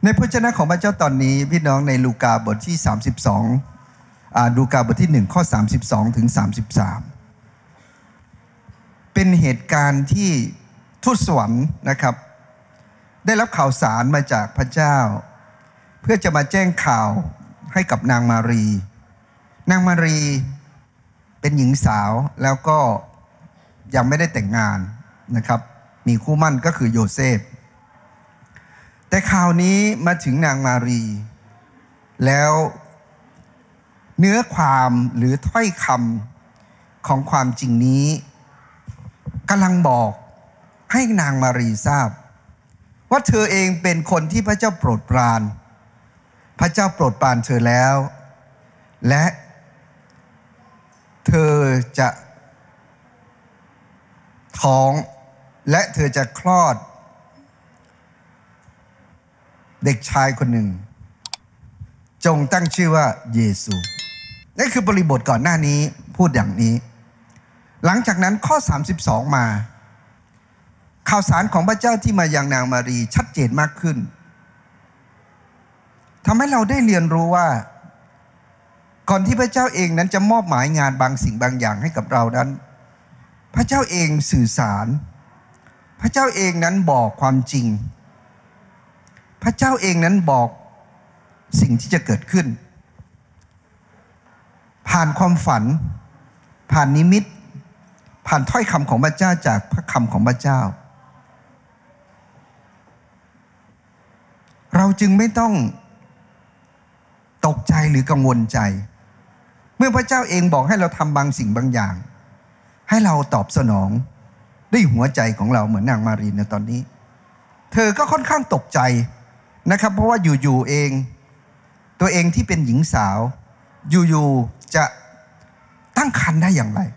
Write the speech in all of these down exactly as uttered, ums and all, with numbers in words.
ในพระวจนะของพระเจ้าตอนนี้พี่น้องในลูกาบทที่สามสิบสองอ่าลูกาบทที่หนึ่งข้อสามสิบสองถึงสามสิบสามเป็นเหตุการณ์ที่ทูตสวรรค์นะครับได้รับข่าวสารมาจากพระเจ้าเพื่อจะมาแจ้งข่าวให้กับนางมารีนางมารีเป็นหญิงสาวแล้วก็ยังไม่ได้แต่งงานนะครับมีคู่หมั่นก็คือโยเซฟแต่ข่าวนี้มาถึงนางมารีแล้วเนื้อความหรือถ้อยคำของความจริงนี้กำลังบอกให้นางมารีทราบว่าเธอเองเป็นคนที่พระเจ้าโปรดปรานพระเจ้าโปรดปรานเธอแล้วและเธอจะท้องและเธอจะคลอดเด็กชายคนหนึ่งจงตั้งชื่อว่าเยซูนั่นคือบริบทก่อนหน้านี้พูดอย่างนี้หลังจากนั้นข้อสามสิบสองมาข่าวสารของพระเจ้าที่มายังนางมารีชัดเจนมากขึ้นทำให้เราได้เรียนรู้ว่าก่อนที่พระเจ้าเองนั้นจะมอบหมายงานบางสิ่งบางอย่างให้กับเรานั้นพระเจ้าเองสื่อสารพระเจ้าเองนั้นบอกความจริงพระเจ้าเองนั้นบอกสิ่งที่จะเกิดขึ้นผ่านความฝันผ่านนิมิตผ่านถ้อยคำของพระเจ้าจากพระคำของพระเจ้าเราจึงไม่ต้องตกใจหรือกังวลใจเมื่อพระเจ้าเองบอกให้เราทำบางสิ่งบางอย่างให้เราตอบสนองด้วยหัวใจของเราเหมือนนางมารีในตอนนี้เธอก็ค่อนข้างตกใจนะครับเพราะว่าอยู่ๆเองตัวเองที่เป็นหญิงสาวอยู่ๆจะตั้งครรภ์ได้อย่างไร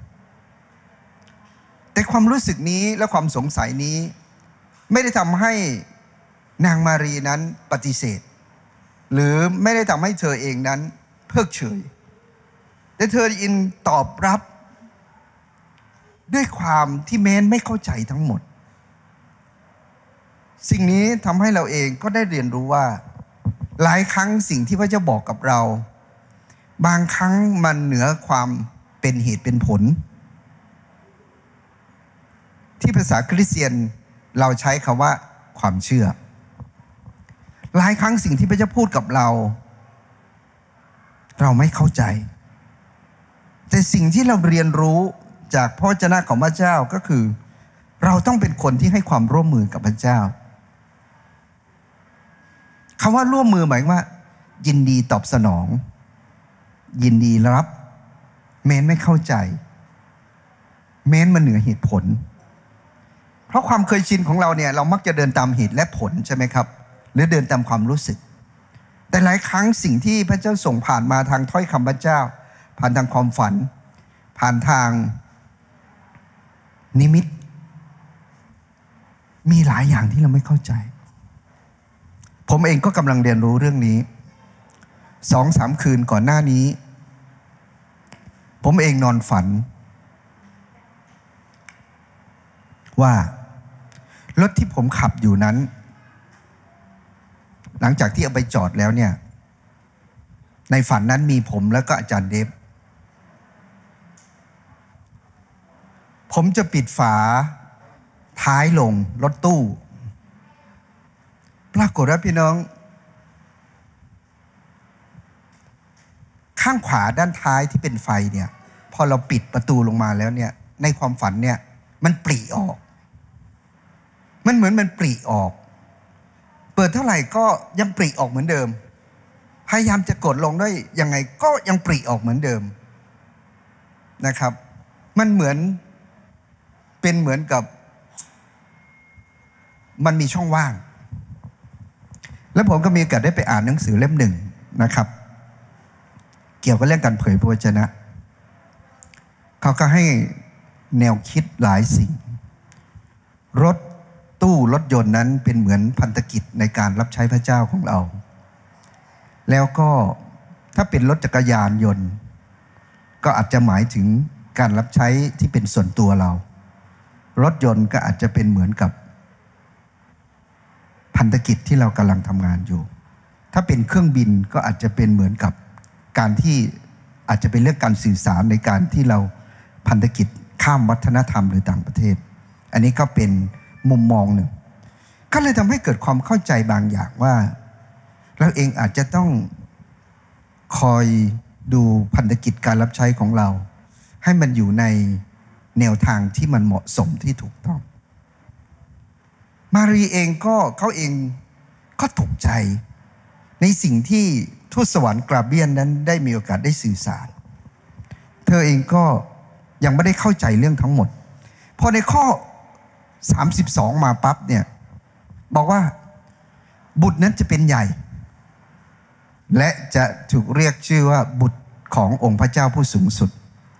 แต่ความรู้สึกนี้และความสงสัยนี้ไม่ได้ทำให้นางมารีนั้นปฏิเสธหรือไม่ได้ทำให้เธอเองนั้นเพิกเฉยแต่เธออินตอบรับด้วยความที่แม้นไม่เข้าใจทั้งหมดสิ่งนี้ทำให้เราเองก็ได้เรียนรู้ว่าหลายครั้งสิ่งที่พระเจ้าบอกกับเราบางครั้งมันเหนือความเป็นเหตุเป็นผลที่ภาษาคริสเตียนเราใช้คำว่าความเชื่อหลายครั้งสิ่งที่พระเจ้าพูดกับเราเราไม่เข้าใจแต่สิ่งที่เราเรียนรู้จากพระวจนะของพระเจ้าก็คือเราต้องเป็นคนที่ให้ความร่วมมือกับพระเจ้าคำว่าร่วมมือหมายว่ายินดีตอบสนองยินดีรับแม้นไม่เข้าใจแม้นมันเหนือเหตุผลเพราะความเคยชินของเราเนี่ยเรามักจะเดินตามเหตุและผลใช่ไหมครับหรือเดินตามความรู้สึกแต่หลายครั้งสิ่งที่พระเจ้าส่งผ่านมาทางถ้อยคำพระเจ้าผ่านทางความฝันผ่านทางนิมิตมีหลายอย่างที่เราไม่เข้าใจผมเองก็กำลังเรียนรู้เรื่องนี้สองสามคืนก่อนหน้านี้ผมเองนอนฝันว่ารถที่ผมขับอยู่นั้นหลังจากที่เอาไปจอดแล้วเนี่ยในฝันนั้นมีผมแล้วก็อาจารย์เดฟผมจะปิดฝาท้ายลงรถตู้ปรากฏว่าพี่น้องข้างขวาด้านท้ายที่เป็นไฟเนี่ยพอเราปิดประตูลงมาแล้วเนี่ยในความฝันเนี่ยมันปริออกมันเหมือนมันปริออกเปิดเท่าไหร่ก็ยังปริออกเหมือนเดิมพยายามจะกดลงได้ยังไงก็ยังปริออกเหมือนเดิมนะครับมันเหมือนเป็นเหมือนกับมันมีช่องว่างแล้วผมก็มีโอกาสได้ไปอ่านหนังสือเล่มหนึ่งนะครับเกี่ยวกับเรื่องการเผยพระวจนะเขาก็ให้แนวคิดหลายสิ่งรถตู้รถยนต์นั้นเป็นเหมือนพันธกิจในการรับใช้พระเจ้าของเราแล้วก็ถ้าเป็นรถจักรยานยนต์ก็อาจจะหมายถึงการรับใช้ที่เป็นส่วนตัวเรารถยนต์ก็อาจจะเป็นเหมือนกับพันธกิจที่เรากำลังทำงานอยู่ถ้าเป็นเครื่องบินก็อาจจะเป็นเหมือนกับการที่อาจจะเป็นเรื่องการสื่อสารในการที่เราพันธกิจข้ามวัฒนธรรมหรือต่างประเทศอันนี้ก็เป็นมุมมองหนึ่งก็เลยทำให้เกิดความเข้าใจบางอย่างว่าเราเองอาจจะต้องคอยดูพันธกิจการรับใช้ของเราให้มันอยู่ในแนวทางที่มันเหมาะสมที่ถูกต้องมารีเองก็เขาเองก็ตกใจในสิ่งที่ทูตสวรรค์กราเบียนนั้นได้มีโอกาสได้สื่อสารเธอเองก็ยังไม่ได้เข้าใจเรื่องทั้งหมดพอในข้อสามสิบสองมาปั๊บเนี่ยบอกว่าบุตรนั้นจะเป็นใหญ่และจะถูกเรียกชื่อว่าบุตรขององค์พระเจ้าผู้สูงสุด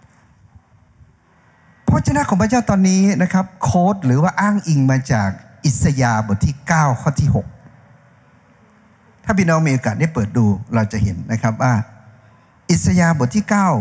พระวจนะของพระเจ้าตอนนี้นะครับโค้ดหรือว่าอ้างอิงมาจากอิสยาห์บทที่เก้าข้อที่หกถ้าพี่น้องมีโอกาสได้เปิดดูเราจะเห็นนะครับว่าอิสยาห์บทที่เก้า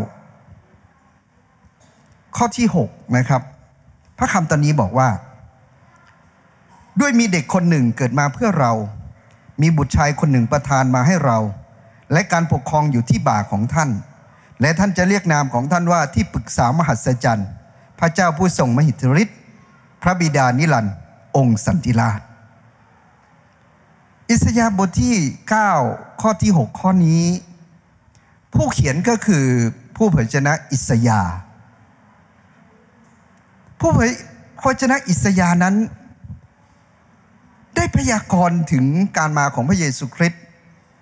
ข้อที่หกนะครับพระคำตอนนี้บอกว่าด้วยมีเด็กคนหนึ่งเกิดมาเพื่อเรามีบุตรชายคนหนึ่งประทานมาให้เราและการปกครองอยู่ที่บ่าของท่านและท่านจะเรียกนามของท่านว่าที่ปรึกษามหัศจรรย์พระเจ้าผู้ทรงมหิทธิฤทธิ์พระบิดานิรันดร์องค์สันติราชอิสยาห์บทที่เก้าข้อที่หกข้อนี้ผู้เขียนก็คือผู้เผยพระวจนะอิสยาห์ผู้เผยพระวจนะอิสยาห์นั้นได้พยากรณ์ถึงการมาของพระเยซูคริสต์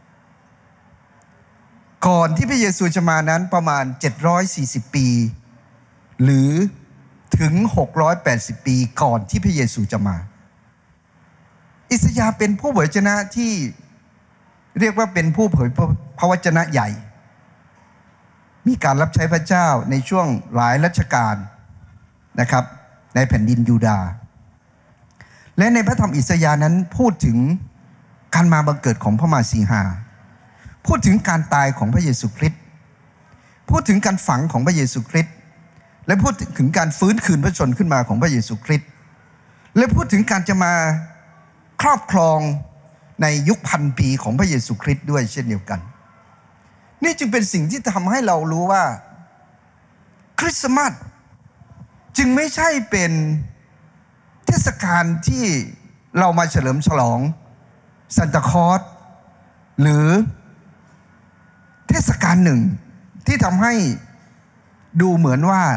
ก่อนที่พระเยซูจะมานั้นประมาณเจ็ดร้อยสี่สิบปีหรือถึงหกร้อยแปดสิบปีก่อนที่พระเยซูจะมาอิสยาห์เป็นผู้เผยพระวจนะที่เรียกว่าเป็นผู้เผยพระวจนะใหญ่มีการรับใช้พระเจ้าในช่วงหลายรัชกาลนะครับในแผ่นดินยูดาห์และในพระธรรมอิสยาห์นั้นพูดถึงการมาบังเกิดของพระมาสีหาพูดถึงการตายของพระเยซูคริสต์พูดถึงการฝังของพระเยซูคริสต์และพูดถึงการฟื้นคืนพระชนขึ้นมาของพระเยซูคริสต์และพูดถึงการจะมาครอบครองในยุคพันปีของพระเยซูคริสต์ด้วยเช่นเดียวกันนี่จึงเป็นสิ่งที่ทำให้เรารู้ว่าคริสต์มาสจึงไม่ใช่เป็นเทศกาลที่เรามาเฉลิมฉลองซานตาคลอสหรือเทศกาลหนึ่งที่ทำให้ดูเหมือนว่า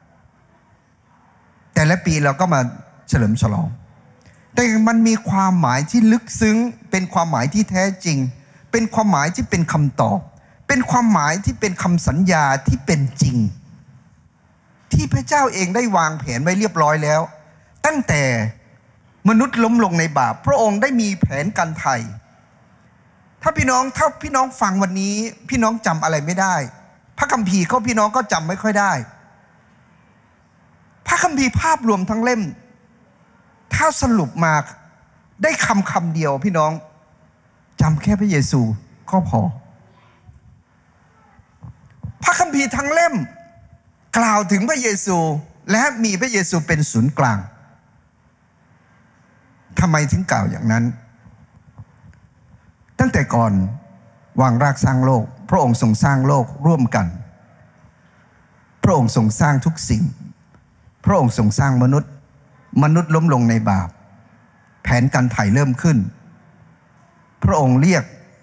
แต่ละปีเราก็มาเฉลิมฉลองแต่มันมีความหมายที่ลึกซึ้งเป็นความหมายที่แท้จริงเป็นความหมายที่เป็นคำตอบเป็นความหมายที่เป็นคำสัญญาที่เป็นจริงที่พระเจ้าเองได้วางแผนไว้เรียบร้อยแล้วตั้งแต่มนุษย์ล้มลงในบาปพระองค์ได้มีแผนการไถ่ถ้าพี่น้องถ้าพี่น้องฟังวันนี้พี่น้องจำอะไรไม่ได้พระคัมภีร์ก็พี่น้องก็จำไม่ค่อยได้พระคัมภีร์ภาพรวมทั้งเล่มถ้าสรุปมาได้คำคำเดียวพี่น้องจำแค่พระเยซูก็พอพระคัมภีร์ทั้งเล่มกล่าวถึงพระเยซูและมีพระเยซูเป็นศูนย์กลางทำไมถึงกล่าวอย่างนั้นตั้งแต่ก่อนวางรากสร้างโลกพระองค์ทรงสร้างโลกร่วมกันพระองค์ทรงสร้างทุกสิ่งพระองค์ทรงสร้างมนุษย์มนุษย์ล้มลงในบาปแผนการไถ่เริ่มขึ้นพระองค์เรียก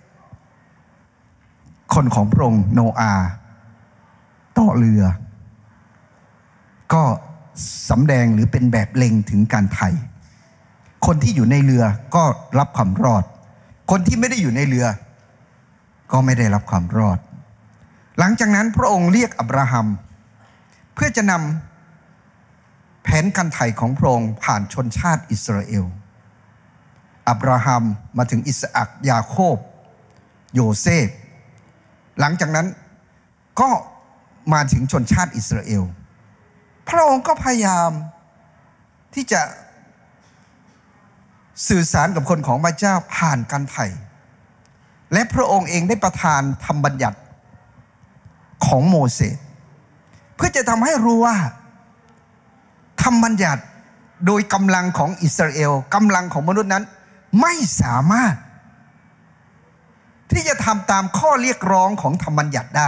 คนของพระองค์โนอาห์ต่อเรือก็สำแดงหรือเป็นแบบเล็งถึงการไถ่คนที่อยู่ในเรือก็รับความรอดคนที่ไม่ได้อยู่ในเรือก็ไม่ได้รับความรอดหลังจากนั้นพระองค์เรียกอับราฮัมเพื่อจะนำแผนการไถ่ของพระองค์ผ่านชนชาติอิสราเอลอับราฮัมมาถึงอิสอัคยาโคบโยเซฟหลังจากนั้นก็มาถึงชนชาติอิสราเอลพระองค์ก็พยายามที่จะสื่อสารกับคนของพระเจ้าผ่านการไถ่และพระองค์เองได้ประทานธรรมบัญญัติของโมเสสเพื่อจะทำให้รู้ว่าธรรมบัญญัติโดยกำลังของอิสราเอลกำลังของมนุษย์นั้นไม่สามารถที่จะทำตามข้อเรียกร้องของธรรมบัญญัติได้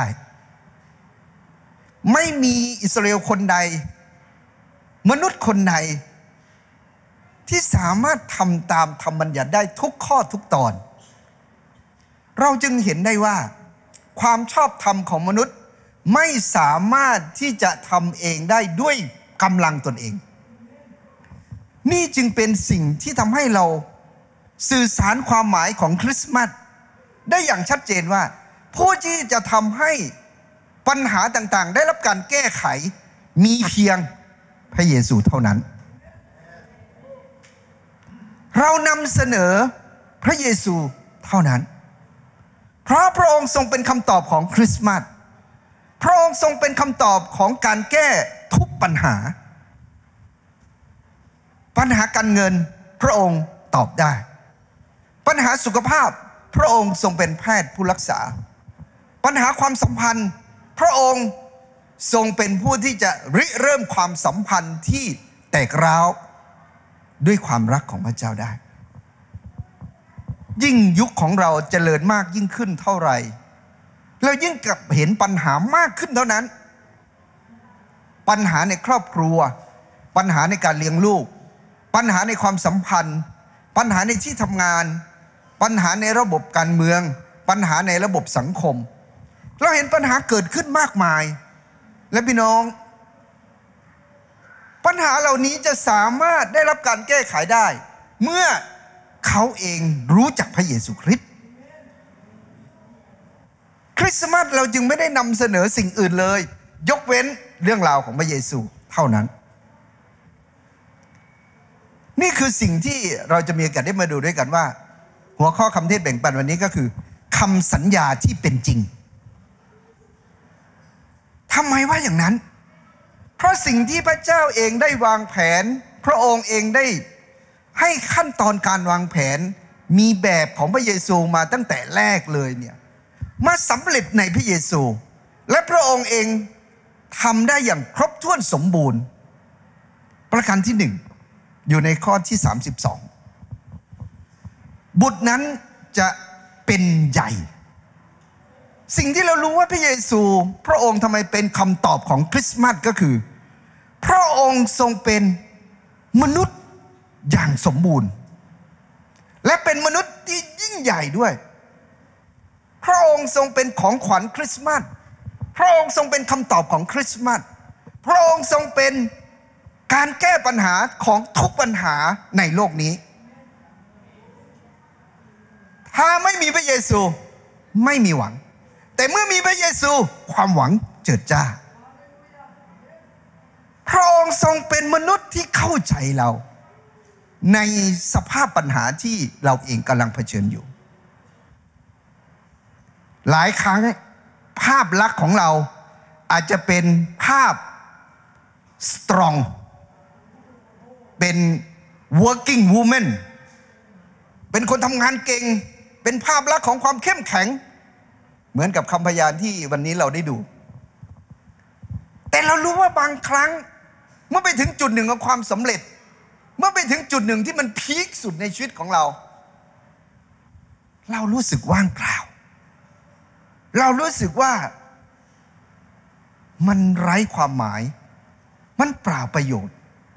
ไม่มีอิสราเอลคนใดมนุษย์คนใดที่สามารถทำตามธรรมบัญญัติได้ทุกข้อทุกตอนเราจึงเห็นได้ว่าความชอบธรรมของมนุษย์ไม่สามารถที่จะทำเองได้ด้วยกำลังตนเองนี่จึงเป็นสิ่งที่ทำให้เราสื่อสารความหมายของคริสต์มาสได้อย่างชัดเจนว่าผู้ที่จะทำให้ปัญหาต่างๆได้รับการแก้ไขมีเพียงพระเยซูเท่านั้นเรานำเสนอพระเยซูเท่านั้นเพราะพระองค์ทรงเป็นคำตอบของคริสต์มาสพระองค์ทรงเป็นคำตอบของการแก้ทุกปัญหาปัญหาการเงินพระองค์ตอบได้ปัญหาสุขภาพพระองค์ทรงเป็นแพทย์ผู้รักษาปัญหาความสัมพันธ์พระองค์ทรงเป็นผู้ที่จะริเริ่มความสัมพันธ์ที่แตกร้าวด้วยความรักของพระเจ้าได้ยิ่งยุคของเราเจริญมากยิ่งขึ้นเท่าไหร่เรายิ่งกลับเห็นปัญหามากขึ้นเท่านั้นปัญหาในครอบครัวปัญหาในการเลี้ยงลูกปัญหาในความสัมพันธ์ปัญหาในที่ทำงานปัญหาในระบบการเมืองปัญหาในระบบสังคมเราเห็นปัญหาเกิดขึ้นมากมายและพี่น้องปัญหาเหล่านี้จะสามารถได้รับการแก้ไขได้เมื่อเขาเองรู้จักพระเยซูคริสต์คริสต์มาสเราจึงไม่ได้นำเสนอสิ่งอื่นเลยยกเว้นเรื่องราวของพระเยซูเท่านั้นนี่คือสิ่งที่เราจะมีโอกาสได้มาดูด้วยกันว่าหัวข้อคำเทศน์แบ่งปันวันนี้ก็คือคำสัญญาที่เป็นจริงทำไมว่าอย่างนั้นเพราะสิ่งที่พระเจ้าเองได้วางแผนพระองค์เองได้ให้ขั้นตอนการวางแผนมีแบบของพระเยซูมาตั้งแต่แรกเลยเนี่ยมาสำเร็จในพระเยซูและพระองค์เองทำได้อย่างครบถ้วนสมบูรณ์ประการที่หนึ่งอยู่ในข้อที่สามสิบสองบุตรนั้นจะเป็นใหญ่สิ่งที่เรารู้ว่าพระเยซูพระองค์ทำไมเป็นคำตอบของคริสต์มาสก็คือพระองค์ทรงเป็นมนุษย์อย่างสมบูรณ์และเป็นมนุษย์ที่ยิ่งใหญ่ด้วยพระองค์ทรงเป็นของขวัญคริสต์มาสพระองค์ทรงเป็นคำตอบของคริสต์มาสพระองค์ทรงเป็นการแก้ปัญหาของทุกปัญหาในโลกนี้ถ้าไม่มีพระเยซูไม่มีหวังแต่เมื่อมีพระเยซูความหวังเจิดจ้าพระองค์ทรงเป็นมนุษย์ที่เข้าใจเราในสภาพปัญหาที่เราเองกำลังเผชิญอยู่หลายครั้งภาพลักษณ์ของเราอาจจะเป็นภาพ strong เป็น working woman เป็นคนทำงานเก่งเป็นภาพลักษณ์ของความเข้มแข็งเหมือนกับคำพยานที่วันนี้เราได้ดูแต่เรารู้ว่าบางครั้งเมื่อไปถึงจุดหนึ่งของความสำเร็จเมื่อไปถึงจุดหนึ่งที่มันพีคสุดในชีวิตของเราเรารู้สึกว่างเปล่าเรารู้สึกว่ามันไร้ความหมายมันเปล่าประโยชน์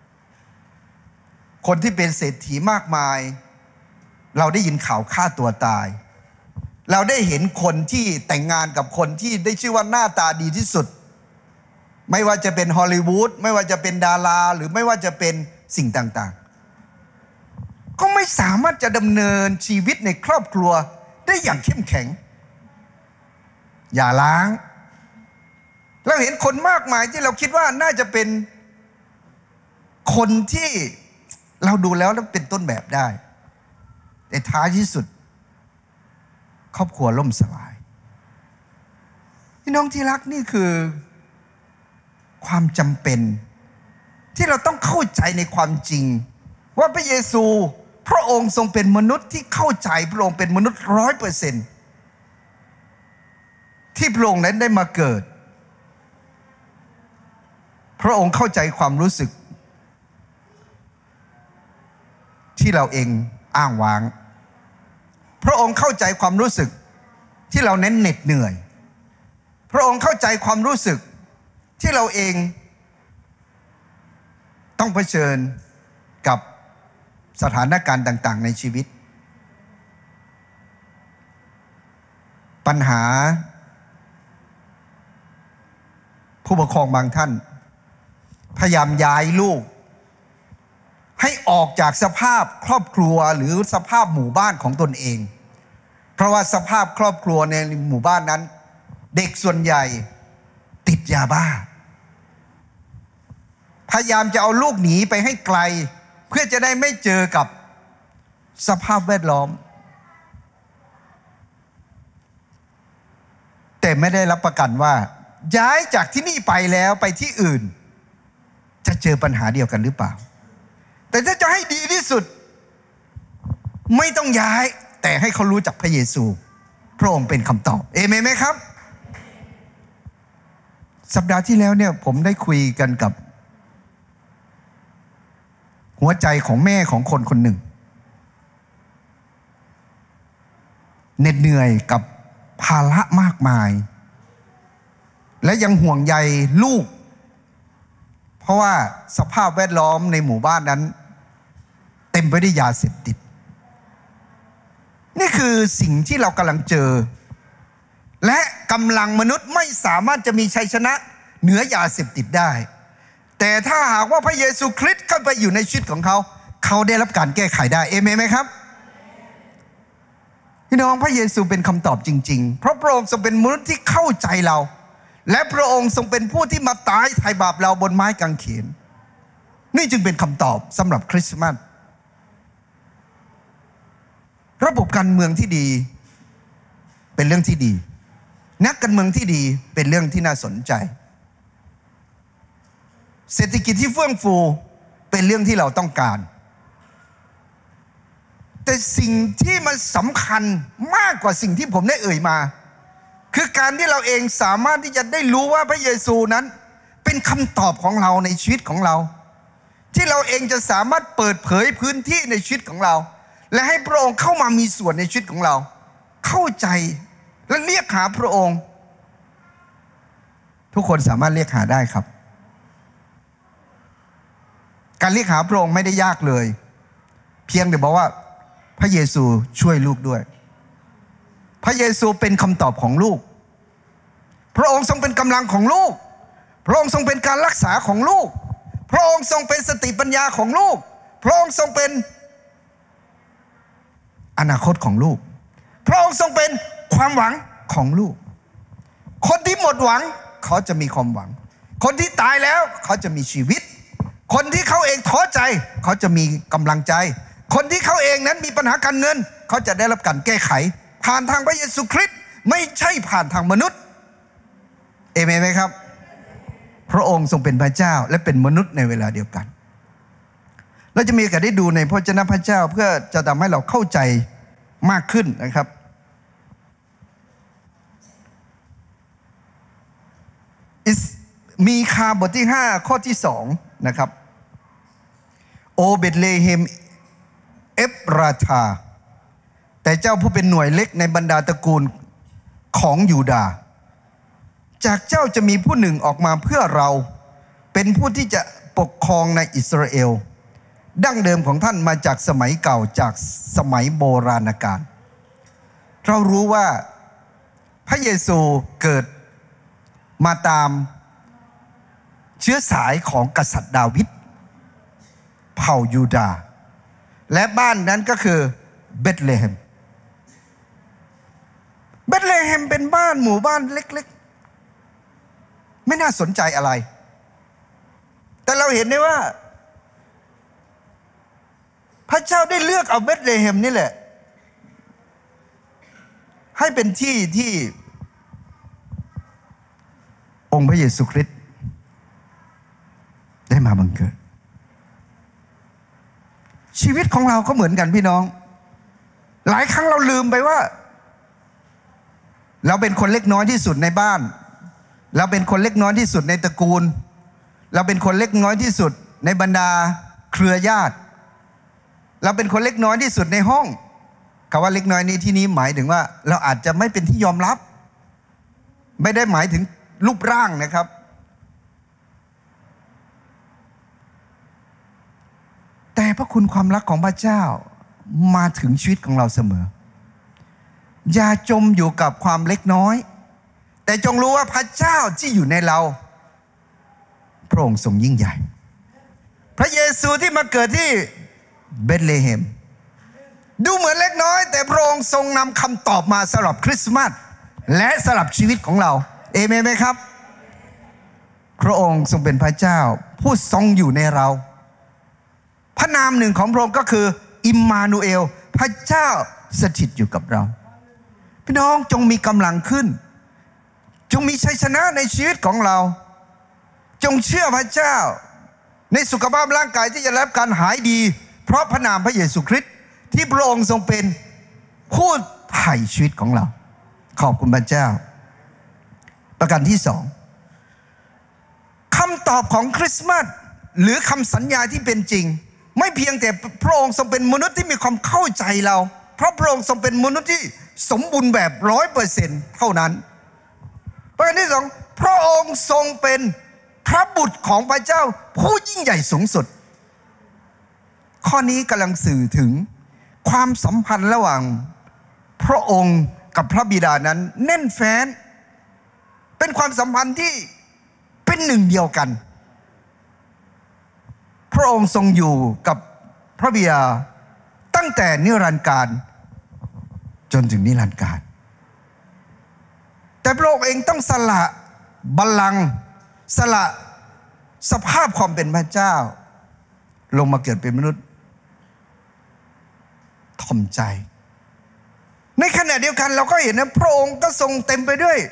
คนที่เป็นเศรษฐีมากมายเราได้ยินข่าวฆ่าตัวตายเราได้เห็นคนที่แต่งงานกับคนที่ได้ชื่อว่าหน้าตาดีที่สุดไม่ว่าจะเป็นฮอลลีวูดไม่ว่าจะเป็นดาราหรือไม่ว่าจะเป็นสิ่งต่างๆก็ไม่สามารถจะดำเนินชีวิตในครอบครัวได้อย่างเข้มแข็งอย่าล้างเราเห็นคนมากมายที่เราคิดว่าน่าจะเป็นคนที่เราดูแล้วแล้วเป็นต้นแบบได้แต่ท้ายที่สุดครอบครัวล่มสลายพี่น้องที่รักนี่คือความจำเป็นที่เราต้องเข้าใจในความจริงว่าพระเยซูพระองค์ทรงเป็นมนุษย์ที่เข้าใจพระองค์เป็นมนุษย์ร้อยเปอร์เซ็นต์ที่พระองค์นั้นได้มาเกิดพระองค์เข้าใจความรู้สึกที่เราเองอ้างว้างพระองค์เข้าใจความรู้สึกที่เราเน้นเหน็ดเหนื่อยพระองค์เข้าใจความรู้สึกที่เราเองต้องเผชิญกับสถานการณ์ต่างๆในชีวิตปัญหาผู้ปกครองบางท่านพยายามย้ายลูกให้ออกจากสภาพครอบครัวหรือสภาพหมู่บ้านของตนเองเพราะว่าสภาพครอบครัวในหมู่บ้านนั้นเด็กส่วนใหญ่ติดยาบ้าพยายามจะเอาลูกหนีไปให้ไกลเพื่อจะได้ไม่เจอกับสภาพแวดล้อมแต่ไม่ได้รับประกันว่าย้ายจากที่นี่ไปแล้วไปที่อื่นจะเจอปัญหาเดียวกันหรือเปล่าแต่ถ้าจะให้ดีที่สุดไม่ต้องย้ายแต่ให้เขารู้จักพระเยซูพระองค์เป็นคำตอบเอเมนไหมครับสัปดาห์ที่แล้วเนี่ยผมได้คุยกันกับหัวใจของแม่ของคนคนหนึ่งเหน็ดเหนื่อยกับภาระมากมายและยังห่วงใยลูกเพราะว่าสภาพแวดล้อมในหมู่บ้านนั้นเต็มไปด้วยยาเสพติดนี่คือสิ่งที่เรากำลังเจอและกำลังมนุษย์ไม่สามารถจะมีชัยชนะเหนือยาเสพติดได้แต่ถ้าหากว่าพระเยซูคริสต์เข้าไปอยู่ในชีวิตของเขาเขาได้รับการแก้ไขได้เอเมนไหมครับพี่น้องพระเยซูเป็นคำตอบจริงๆเพราะพระองค์ทรงเป็นมนุษย์ที่เข้าใจเราและพระองค์ทรงเป็นผู้ที่มาตายไถ่บาปเราบนไม้กางเขนนี่จึงเป็นคำตอบสำหรับคริสต์มาสระบบการเมืองที่ดีเป็นเรื่องที่ดีนักการเมืองที่ดีเป็นเรื่องที่น่าสนใจเศรษฐกิจที่เฟื่องฟูเป็นเรื่องที่เราต้องการแต่สิ่งที่มันสำคัญมากกว่าสิ่งที่ผมได้เอ่ยมาคือการที่เราเองสามารถที่จะได้รู้ว่าพระเยซูนั้นเป็นคำตอบของเราในชีวิตของเราที่เราเองจะสามารถเปิดเผยพื้นที่ในชีวิตของเราและให้พระองค์เข้ามามีส่วนในชีวิตของเราเข้าใจและเรียกหาพระองค์ทุกคนสามารถเรียกหาได้ครับการเรียกหาพระองค์ไม่ได้ยากเลยเพียงแต่บอกว่าพระเยซูช่วยลูกด้วยพระเยซูเป็นคำตอบของลูกพระองค์ทรงเป็นกำลังของลูกพระองค์ทรงเป็นการรักษาของลูกพระองค์ทรงเป็นสติปัญญาของลูกพระองค์ทรงเป็นอนาคตของลูกพระองค์ทรงเป็นความหวังของลูกคนที่หมดหวังเขาจะมีความหวังคนที่ตายแล้วเขาจะมีชีวิตคนที่เขาเองท้อใจเขาจะมีกำลังใจคนที่เขาเองนั้นมีปัญหาการเงินเขาจะได้รับการแก้ไขผ่านทางพระเยซูคริสต์ไม่ใช่ผ่านทางมนุษย์เอเมนไหมครับพระองค์ทรงเป็นพระเจ้าและเป็นมนุษย์ในเวลาเดียวกันเราจะมีโอกาสได้ดูในพระวจนะพระเจ้าเพื่อจะทำให้เราเข้าใจมากขึ้นนะครับมีคาบทที่ห้าข้อที่สองนะครับโอเบธเลเฮมเอฟราชาแต่เจ้าผู้เป็นหน่วยเล็กในบรรดาตระกูลของยูดาห์จากเจ้าจะมีผู้หนึ่งออกมาเพื่อเราเป็นผู้ที่จะปกครองในอิสราเอลดั้งเดิมของท่านมาจากสมัยเก่าจากสมัยโบราณกาลเรารู้ว่าพระเยซูเกิดมาตามเชื้อสายของกษัตริย์ดาวิดเผ่ายูดาห์และบ้านนั้นก็คือเบธเลเฮมเบธเลเฮมเป็นบ้านหมู่บ้านเล็กๆไม่น่าสนใจอะไรแต่เราเห็นได้ว่าพระเจ้าได้เลือกเอาเบธเลเฮมนี่แหละให้เป็นที่ที่องค์พระเยซูคริสต์ได้มาบังเกิดชีวิตของเราก็เหมือนกันพี่น้องหลายครั้งเราลืมไปว่าเราเป็นคนเล็กน้อยที่สุดในบ้านเราเป็นคนเล็กน้อยที่สุดในตระกูลเราเป็นคนเล็กน้อยที่สุดในบรรดาเครือญาติเราเป็นคนเล็กน้อยที่สุดในห้องคำว่าเล็กน้อยนี้ที่นี้หมายถึงว่าเราอาจจะไม่เป็นที่ยอมรับไม่ได้หมายถึงรูปร่างนะครับแต่พระคุณความรักของพระเจ้ามาถึงชีวิตของเราเสมออย่าจมอยู่กับความเล็กน้อยแต่จงรู้ว่าพระเจ้าที่อยู่ในเราพระองค์ทรงยิ่งใหญ่พระเยซูที่มาเกิดที่เบธเลเฮมดูเหมือนเล็กน้อยแต่พระองค์ทรงนำคำตอบมาสำหรับคริสต์มาสและสำหรับชีวิตของเราเอเมนไหมครับพระองค์ทรงเป็นพระเจ้าผู้ทรงอยู่ในเราพระนามหนึ่งของพระองค์ก็คืออิมมานูเอลพระเจ้าสถิตอยู่กับเราพี่น้องจงมีกำลังขึ้นจงมีชัยชนะในชีวิตของเราจงเชื่อพระเจ้าในสุขภาพร่างกายที่จะรับการหายดีเพราะพระนามพระเยซูคริสต์ที่พระองค์ทรงเป็นผู้ไถ่ชีวิตของเราขอบคุณพระเจ้าประการที่สองคำตอบของคริสต์มาสหรือคำสัญญาที่เป็นจริงไม่เพียงแต่พระองค์ทรงเป็นมนุษย์ที่มีความเข้าใจเราเพราะพระองค์ทรงเป็นมนุษย์ที่สมบูรณ์แบบร้อยเปอร์เซ็นต์เท่านั้นประการที่สองพระองค์ทรงเป็นพระบุตรของพระเจ้าผู้ยิ่งใหญ่สูงสุดข้อนี้กำลังสื่อถึงความสัมพันธ์ระหว่างพระองค์กับพระบิดานั้นแน่นแฟ้นเป็นความสัมพันธ์ที่เป็นหนึ่งเดียวกันพระองค์ทรงอยู่กับพระบิดาตั้งแต่นิรันดร์กาลจนถึงนิรันดร์กาลแต่พระองค์เองต้องสละบัลลังก์สละสภาพความเป็นพระเจ้าลงมาเกิดเป็นมนุษย์ถ่อมใจในขณะเดียวกันเราก็เห็นนะพระองค์ก็ทรงเต็มไปด้วย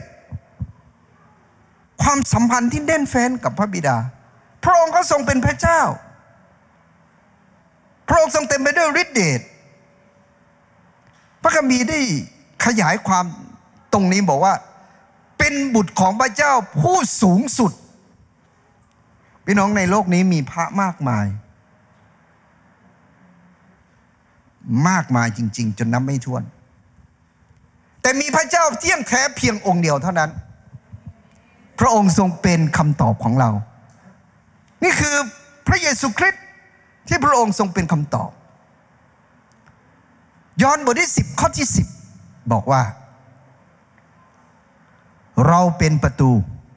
ความสัมพันธ์ที่แน่นแฟ้นกับพระบิดาพระองค์ก็ทรงเป็นพระเจ้าพระองค์ทรงเต็มไปด้วยฤทธิเดชพระคัมภีร์ได้ขยายความตรงนี้บอกว่าเป็นบุตรของพระเจ้าผู้สูงสุดพี่น้องในโลกนี้มีพระมากมายมากมายจริงๆจนนับไม่ถ้วนแต่มีพระเจ้าเที่ยงแท้เพียงองค์เดียวเท่านั้นพระองค์ทรงเป็นคำตอบของเรานี่คือพระเยซูคริสต์ที่พระองค์ทรงเป็นคำตอบยอห์นบทที่สิบข้อที่สิบบอกว่าเราเป็นประตู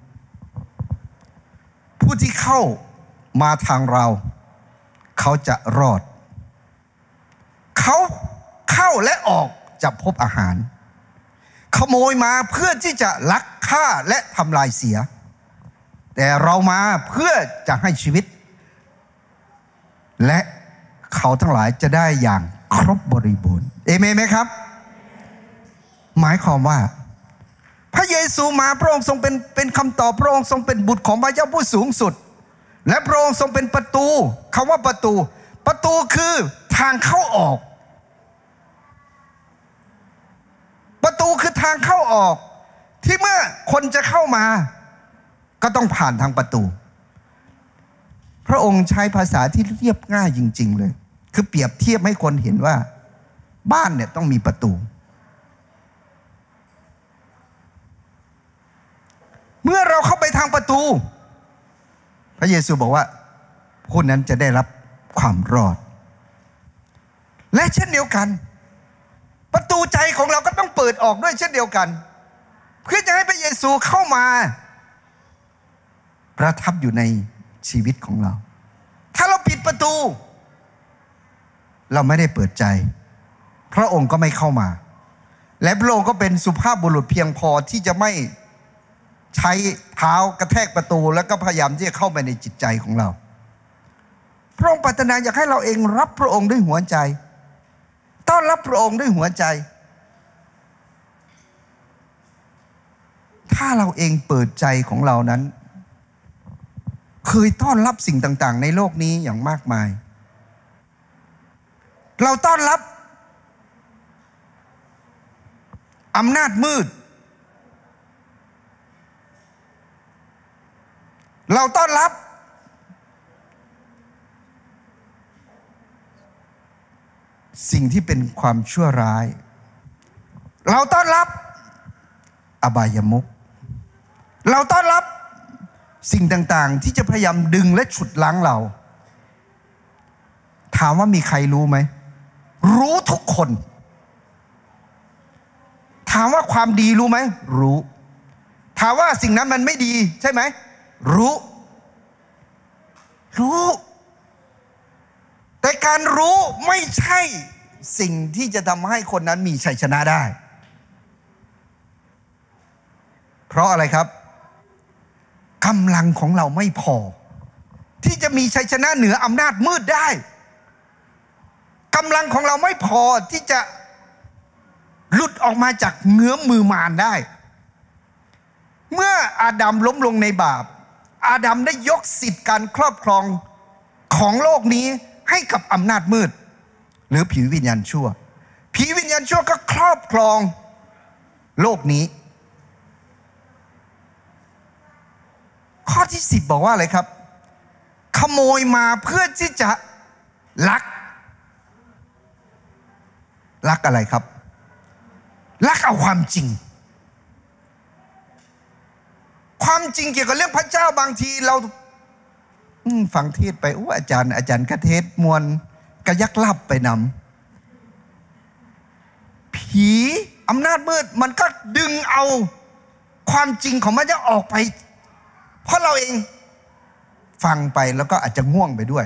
ผู้ที่เข้ามาทางเราเขาจะรอดเขาเข้าและออกจะพบอาหารขโมยมาเพื่อที่จะลักฆ่าและทำลายเสียแต่เรามาเพื่อจะให้ชีวิตและเขาทั้งหลายจะได้อย่างครบบริบูรณ์เอเมนไหมครับหมายความว่าพระเยซูมาพระองค์ทรงเป็นเป็นคำตอบพระองค์ทรงเป็นบุตรของพระเจ้าผู้สูงสุดและพระองค์ทรงเป็นประตูคำว่าประตูประตูคือทางเข้าออกประตูคือทางเข้าออกที่เมื่อคนจะเข้ามาก็ต้องผ่านทางประตูพระองค์ใช้ภาษาที่เรียบง่ายจริงๆเลยคือเปรียบเทียบให้คนเห็นว่าบ้านเนี่ยต้องมีประตูเมื่อเราเข้าไปทางประตูพระเยซูบอกว่าผู้นั้นจะได้รับความรอดและเช่นเดียวกันประตูใจของเราก็ต้องเปิดออกด้วยเช่นเดียวกันเพื่อจะให้พระเยซูเข้ามาประทับอยู่ในชีวิตของเราถ้าเราปิดประตูเราไม่ได้เปิดใจพระองค์ก็ไม่เข้ามาและพระองค์ก็เป็นสุภาพบุรุษเพียงพอที่จะไม่ใช้เท้ากระแทกประตูแล้วก็พยายามที่จะเข้าไปในจิตใจของเราพระองค์ปรารถนาอยากให้เราเองรับพระองค์ด้วยหัวใจต้อนรับพระองค์ด้วยหัวใจถ้าเราเองเปิดใจของเรานั้นเคยต้อนรับสิ่งต่างๆในโลกนี้อย่างมากมายเราต้อนรับอำนาจมืดเราต้อนรับสิ่งสิ่งที่เป็นความชั่วร้ายเราต้อนรับอบายมุขเราต้อนรับสิ่งต่างๆที่จะพยายามดึงและฉุดล้างเราถามว่ามีใครรู้ไหมรู้ทุกคนถามว่าความดีรู้ไหมรู้ถามว่าสิ่งนั้นมันไม่ดีใช่ไหมรู้รู้แต่การรู้ไม่ใช่สิ่งที่จะทำให้คนนั้นมีชัยชนะได้เพราะอะไรครับกำลังของเราไม่พอที่จะมีชัยชนะเหนืออำนาจมืดได้กำลังของเราไม่พอที่จะหลุดออกมาจากเงื้อมมือมารได้เมื่ออาดัมล้มลงในบาปอาดัมได้ยกสิทธิ์การครอบครองของโลกนี้ให้กับอำนาจมืดหรือผีวิญญาณชั่วผีวิญญาณชั่วก็ครอบครองโลกนี้ข้อที่สิบบอกว่าอะไรครับขโมยมาเพื่อที่จะลักลักอะไรครับลักเอาความจริงความจริงเกี่ยวกับเรื่องพระเจ้าบางทีเราฟังเทศไปโอ้อาจารย์อาจารย์ก็เทศมวลกระยักลับไปนำผีอำนาจมืดมันก็ดึงเอาความจริงของพระเจ้าออกไปเพราะเราเองฟังไปแล้วก็อาจจะง่วงไปด้วย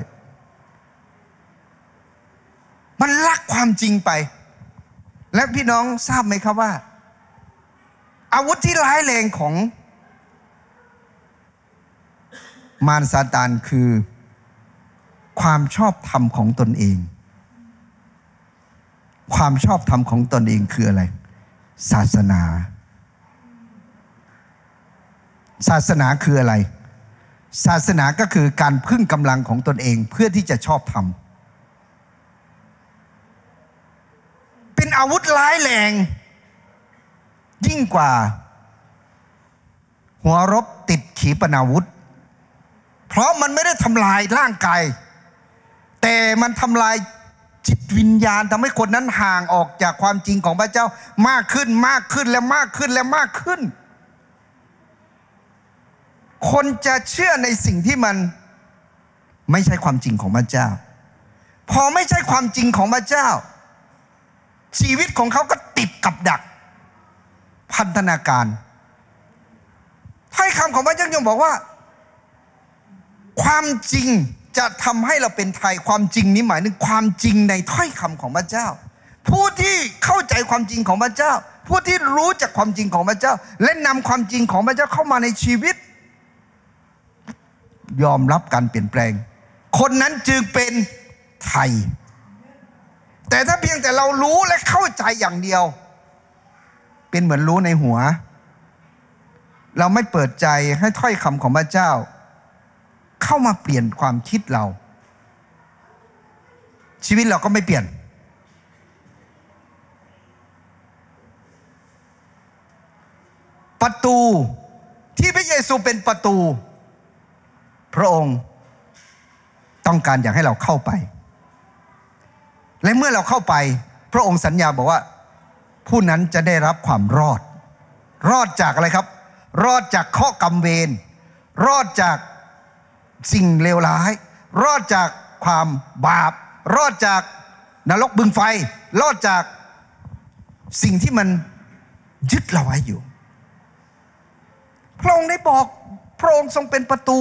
มันลักความจริงไปและพี่น้องทราบไหมครับว่าอาวุธที่ร้ายแรงของมารซาตานคือความชอบธรรมของตนเองความชอบธรรมของตนเองคืออะไรศาสนาศาสนาคืออะไรศาสนาก็คือการพึ่งกำลังของตนเองเพื่อที่จะชอบธรรมเป็นอาวุธร้ายแรงยิ่งกว่าหัวรบติดขีปนาวุธเพราะมันไม่ได้ทำลายร่างกายแต่มันทำลายจิตวิญญาณทำให้คนนั้นห่างออกจากความจริงของพระเจ้ามากขึ้นมากขึ้นและมากขึ้นและมากขึ้นคนจะเชื่อในสิ่งที่มันไม่ใช่ความจริงของพระเจ้าพอไม่ใช่ความจริงของพระเจ้าชีวิตของเขาก็ติดกับดักพันธนาการถ้อยคำของพระเจ้ายังบอกว่าความจริงจะทำให้เราเป็นไทยความจริงนี้หมายถึงความจริงในถ้อยคำของพระเจ้าผู้ที่เข้าใจความจริงของพระเจ้าผู้ที่รู้จักความจริงของพระเจ้าและนำความจริงของพระเจ้าเข้ามาในชีวิตยอมรับการเปลี่ยนแปลงคนนั้นจึงเป็นไทยแต่ถ้าเพียงแต่เรารู้และเข้าใจอย่างเดียวเป็นเหมือนรู้ในหัวเราไม่เปิดใจให้ถ้อยคำของพระเจ้าเข้ามาเปลี่ยนความคิดเราชีวิตเราก็ไม่เปลี่ยนประตูที่พระเยซูเป็นประตูพระองค์ต้องการอยากให้เราเข้าไปและเมื่อเราเข้าไปพระองค์สัญญาบอกว่าผู้นั้นจะได้รับความรอดรอดจากอะไรครับรอดจากข้อกรรมเวรรอดจากสิ่งเลวร้ายรอดจากความบาปรอดจากนรกบึงไฟรอดจากสิ่งที่มันยึดเราไว้อยู่พระองค์ได้บอกพระองค์ทรงเป็นประตู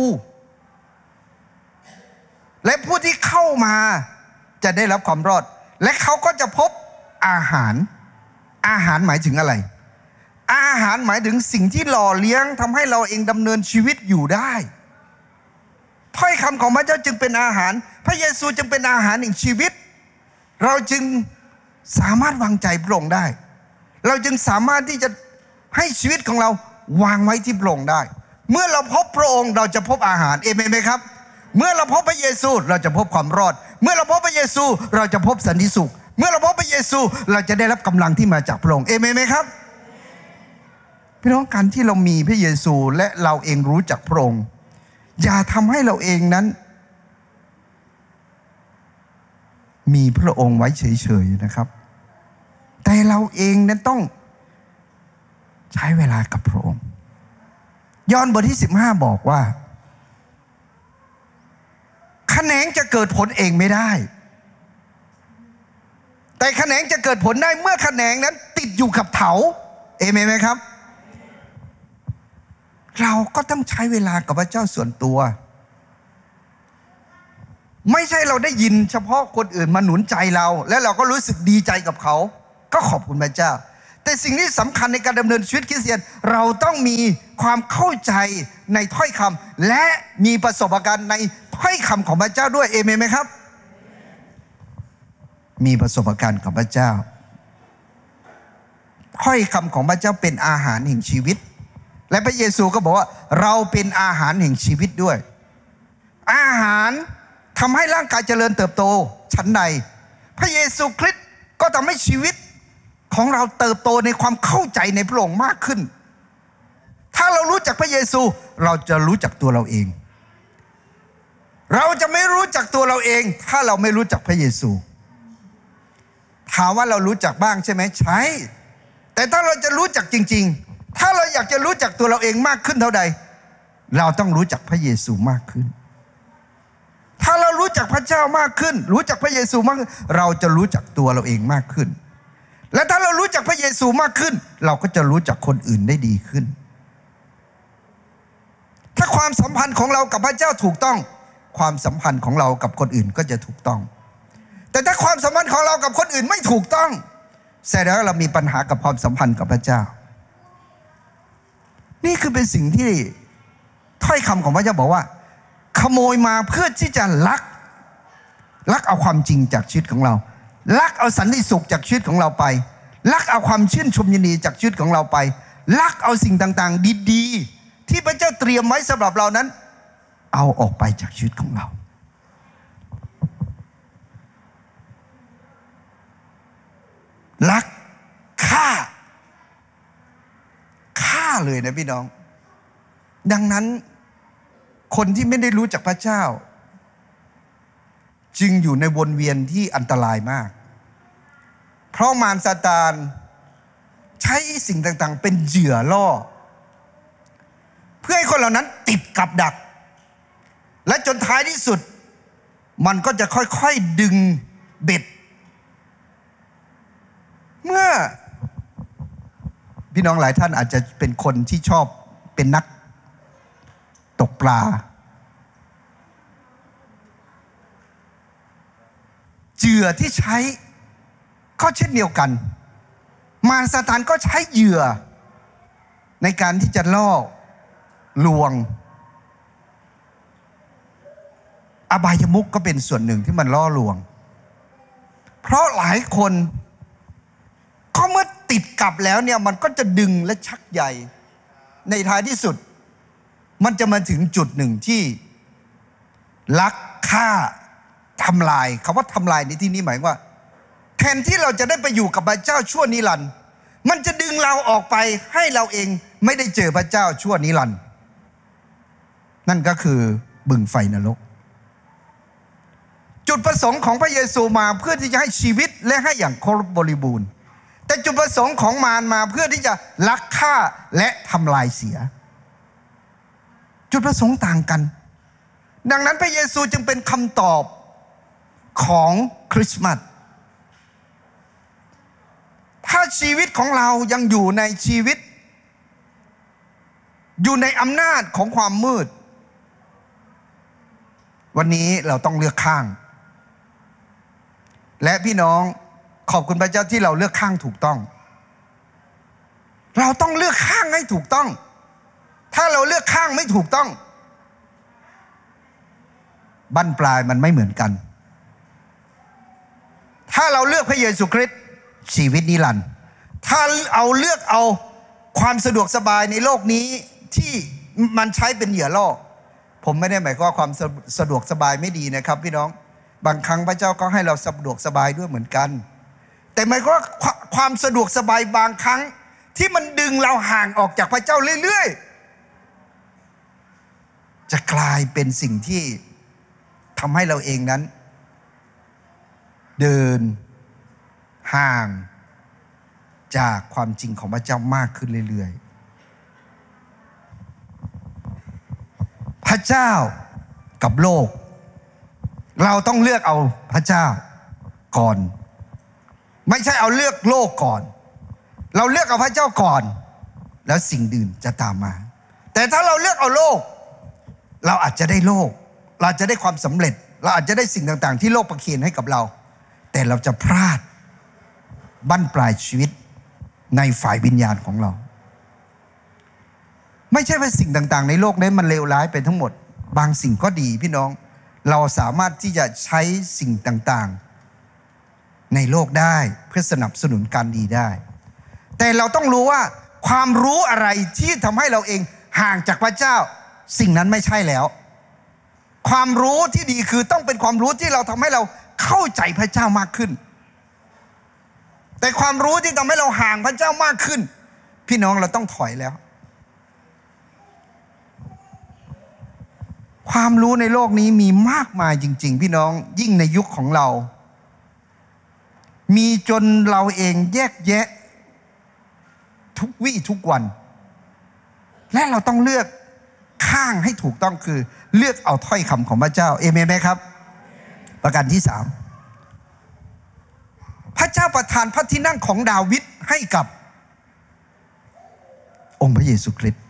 และผู้ที่เข้ามาจะได้รับความรอดและเขาก็จะพบอาหารอาหารหมายถึงอะไรอาหารหมายถึงสิ่งที่หล่อเลี้ยงทำให้เราเองดำเนินชีวิตอยู่ได้ถ้อยคำของพระเจ้าจึงเป็นอาหารพระเยซูจึงเป็นอาหารแห่งชีวิตเราจึงสามารถวางใจพระองค์ได้เราจึงสามารถที่จะให้ชีวิตของเราวางไว้ที่พระองค์ได้เมื่อเราพบพระองค์เราจะพบอาหารเอเมนไหมครับเมื่อเราพบพระเยซูเราจะพบความรอดเมื่อเราพบพระเยซูเราจะพบสันติสุขเมื่อเราพบพระเยซูเราจะได้รับกำลังที่มาจากพระองค์เอเมนไหมครับพี่น้องการที่เรามีพระเยซูและเราเองรู้จักพระองค์อย่าทำให้เราเองนั้นมีพระองค์ไว้เฉยๆนะครับแต่เราเองนั้นต้องใช้เวลากับพระองค์ยอห์นบทที่สิบห้าบอกว่าแขนงจะเกิดผลเองไม่ได้แต่แขนงจะเกิดผลได้เมื่อแขนงนั้นติดอยู่กับเถาเอเมนไหมครับเราก็ต้องใช้เวลากับพระเจ้าส่วนตัวไม่ใช่เราได้ยินเฉพาะคนอื่นมาหนุนใจเราแล้วเราก็รู้สึกดีใจกับเขาก็ขอบคุณพระเจ้าแต่สิ่งที่สำคัญในการดำเนินชีวิตคริสเตียนเราต้องมีความเข้าใจในถ้อยคำและมีประสบการณ์ในถ้อยคำของพระเจ้าด้วยเอเมนไหมครับมีประสบการณ์กับพระเจ้าถ้อยคำของพระเจ้าเป็นอาหารแห่งชีวิตและพระเยซูก็บอกว่าเราเป็นอาหารแห่งชีวิตด้วยอาหารทำให้ร่างกายเจริญเติบโตฉันใดพระเยซูคริสต์ก็ทำให้ชีวิตของเราเติบโตในความเข้าใจในพระองค์มากขึ้นถ้าเรารู้จักพระเยซูเราจะรู้จักตัวเราเองเราจะไม่รู้จักตัวเราเองถ้าเราไม่รู้จักพระเยซูถามว่าเรารู้จักบ้างใช่ไหมใช่แต่ถ้าเราจะรู้จักจริงๆถ้าเราอยากจะรู้จักตัวเราเองมากขึ้นเท่าใดเราต้องรู้จักพระเยซูมากขึ้นถ้าเรารู้จักพระเจ้ามากขึ้นรู้จักพระเยซูมากขึ้นเราจะรู้จักตัวเราเองมากขึ้นและถ้าเรารู้จักพระเยซูมากขึ้นเราก็จะรู้จักคนอื่นได้ดีขึ้นถ้าความสัมพันธ์ของเรากับพระเจ้าถูกต้องความสัมพันธ์ของเรากับคนอื่นก็จะถูกต้องแต่ถ้าความสัมพันธ์ของเรากับคนอื่นไม่ถูกต้องแสดงว่าเรามีปัญหากับความสัมพันธ์กับพระเจ้านี่คือเป็นสิ่งที่ถ้อยคำของพระเจ้าบอกว่าขโมยมาเพื่อที่จะลักลักเอาความจริงจากชีวิตของเราลักเอาสันติสุขจากชีวิตของเราไปลักเอาความชื่นชมยินดีจากชีวิตของเราไปลักเอาสิ่งต่างๆดีๆที่พระเจ้าเตรียมไว้สำหรับเรานั้นเอาออกไปจากชีวิตของเราลักฆ่าฆ่าเลยนะพี่น้องดังนั้นคนที่ไม่ได้รู้จักพระเจ้าจึงอยู่ในวนเวียนที่อันตรายมากเพราะมารซาตานใช้สิ่งต่างๆเป็นเหยื่อล่อเพื่อให้คนเหล่านั้นติดกับดักและจนท้ายที่สุดมันก็จะค่อยๆดึงเบ็ดเมื่อพี่น้องหลายท่านอาจจะเป็นคนที่ชอบเป็นนักตกปลาเหยื่อที่ใช้ก็เช่นเดียวกันมารซาตานก็ใช้เหยื่อในการที่จะล่อลวงอบายมุขก็เป็นส่วนหนึ่งที่มันล่อลวงเพราะหลายคนก็เมื่อติดกับแล้วเนี่ยมันก็จะดึงและชักใยในท้ายที่สุดมันจะมาถึงจุดหนึ่งที่ลักฆ่าทำลายคำว่าทำลายในที่นี้หมายว่าแทนที่เราจะได้ไปอยู่กับพระเจ้าชั่วนิรันดร์มันจะดึงเราออกไปให้เราเองไม่ได้เจอพระเจ้าชั่วนิรันดร์นั่นก็คือบึงไฟนรกจุดประสงค์ของพระเยซูมาเพื่อที่จะให้ชีวิตและให้อย่างครบบริบูรณ์แต่จุดประสงค์ของมารมาเพื่อที่จะลักฆ่าและทำลายเสียจุดประสงค์ต่างกันดังนั้นพระเยซูจึงเป็นคำตอบของคริสต์มาสถ้าชีวิตของเรายังอยู่ในชีวิตอยู่ในอำนาจของความมืดวันนี้เราต้องเลือกข้างและพี่น้องขอบคุณพระเจ้าที่เราเลือกข้างถูกต้องเราต้องเลือกข้างให้ถูกต้องถ้าเราเลือกข้างไม่ถูกต้องบั้นปลายมันไม่เหมือนกันถ้าเราเลือกพระเยซูคริสต์ชีวิตนิรันดร์ถ้าเอาเลือกเอาความสะดวกสบายในโลกนี้ที่มันใช้เป็นเหยื่อล่อผมไม่ได้หมายความว่าความสะดวกสบายไม่ดีนะครับพี่น้องบางครั้งพระเจ้าก็ให้เราสะดวกสบายด้วยเหมือนกันแต่หมายความว่าความสะดวกสบายบางครั้งที่มันดึงเราห่างออกจากพระเจ้าเรื่อยๆจะกลายเป็นสิ่งที่ทำให้เราเองนั้นเดินห่างจากความจริงของพระเจ้ามากขึ้นเรื่อยๆพระเจ้ากับโลกเราต้องเลือกเอาพระเจ้าก่อนไม่ใช่เอาเลือกโลกก่อนเราเลือกเอาพระเจ้าก่อนแล้วสิ่งอื่นจะตามมาแต่ถ้าเราเลือกเอาโลกเราอาจจะได้โลกเราจะได้ความสำเร็จเราอาจจะได้สิ่งต่างๆที่โลกประเคนให้กับเราแต่เราจะพลาดบั้นปลายชีวิตในฝ่ายวิญญาณของเราไม่ใช่ว่าสิ่งต่างๆในโลกนี้มันเลวร้ายไปทั้งหมดบางสิ่งก็ดีพี่น้องเราสามารถที่จะใช้สิ่งต่างๆในโลกได้เพื่อสนับสนุนการดีได้แต่เราต้องรู้ว่าความรู้อะไรที่ทำให้เราเองห่างจากพระเจ้าสิ่งนั้นไม่ใช่แล้วความรู้ที่ดีคือต้องเป็นความรู้ที่เราทำให้เราเข้าใจพระเจ้ามากขึ้นแต่ความรู้ที่ทำให้เราห่างพระเจ้ามากขึ้นพี่น้องเราต้องถอยแล้วความรู้ในโลกนี้มีมากมายจริงๆพี่น้องยิ่งในยุคของเรามีจนเราเองแยกแยะทุกวี่ทุกวันและเราต้องเลือกข้างให้ถูกต้องคือเลือกเอาถ้อยคำของพระเจ้าเอเมนไหมครับประการที่สามพระเจ้าประทานพระที่นั่งของดาวิดให้กับองค์พระเยซูคริสต์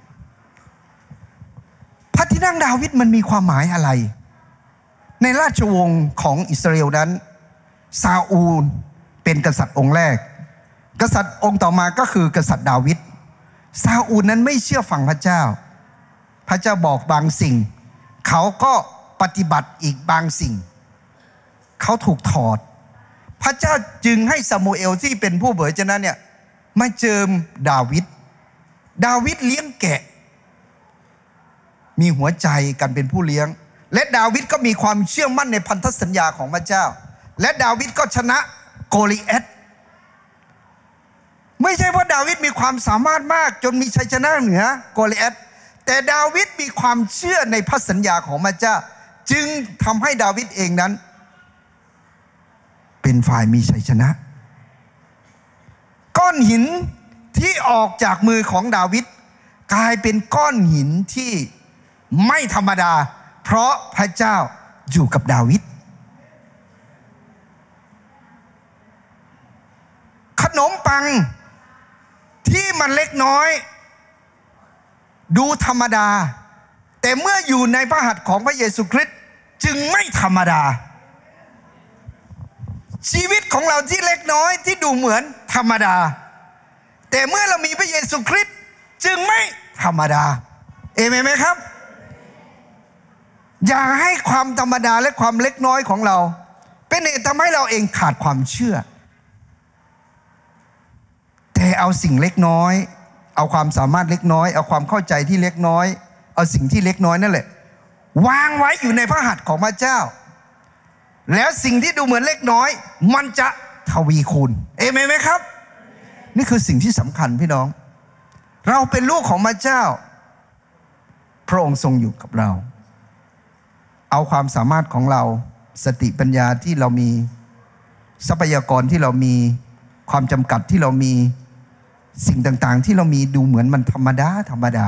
พระที่นั่งดาวิดมันมีความหมายอะไรในราชวงศ์ของอิสราเอลนั้นซาอูลเป็นกษัตริย์องค์แรกกษัตริย์องค์ต่อมาก็คือกษัตริย์ดาวิดซาอูลนั้นไม่เชื่อฟังพระเจ้าพระเจ้าบอกบางสิ่งเขาก็ปฏิบัติอีกบางสิ่งเขาถูกถอดพระเจ้าจึงให้ซามูเอลที่เป็นผู้เผยพระชนะเนี่ยมาเจิมดาวิดดาวิดเลี้ยงแกะมีหัวใจกันเป็นผู้เลี้ยงและดาวิดก็มีความเชื่อมั่นในพันธสัญญาของพระเจ้าและดาวิดก็ชนะโกลิแอธไม่ใช่เพราะดาวิดมีความสามารถมากจนมีชัยชนะเหนือโกลิแอธแต่ดาวิดมีความเชื่อในพระสัญญาของพระเจ้าจึงทำให้ดาวิดเองนั้นเป็นฝ่ายมีชัยชนะก้อนหินที่ออกจากมือของดาวิดกลายเป็นก้อนหินที่ไม่ธรรมดาเพราะพระเจ้าอยู่กับดาวิดขนมปังที่มันเล็กน้อยดูธรรมดาแต่เมื่ออยู่ในพระหัตถ์ของพระเยซูคริสต์จึงไม่ธรรมดาชีวิตของเราที่เล็กน้อยที่ดูเหมือนธรรมดาแต่เมื่อเรามีพระเยซูคริสต์จึงไม่ธรรมดาเอเมนไหมครับอย่าให้ความธรรมดาและความเล็กน้อยของเราเป็นเหตุทำให้เราเองขาดความเชื่อแต่เอาสิ่งเล็กน้อยเอาความสามารถเล็กน้อยเอาความเข้าใจที่เล็กน้อยเอาสิ่งที่เล็กน้อยนั่นแหละวางไว้อยู่ในพระหัตถ์ของพระเจ้าแล้วสิ่งที่ดูเหมือนเล็กน้อยมันจะทวีคูณเอเมนไหมครับนี่คือสิ่งที่สำคัญพี่น้องเราเป็นลูกของพระเจ้าพระองค์ทรงอยู่กับเราเอาความสามารถของเราสติปัญญาที่เรามีทรัพยากรที่เรามีความจำกัดที่เรามีสิ่งต่างๆที่เรามีดูเหมือนมันธรรมดาธรรมดา